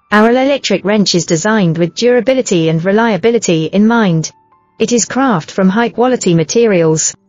Our electric wrench is designed with durability and reliability in mind. It is crafted from high-quality materials,